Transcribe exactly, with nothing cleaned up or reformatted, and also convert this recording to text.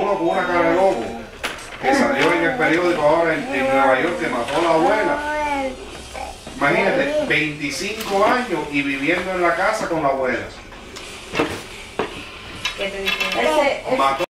uno con una cara de loco que salió en el periódico ahora en, en Nueva York que mató a la abuela. Imagínate, veinticinco años y viviendo en la casa con la abuela. ¿Qué te dice? Mató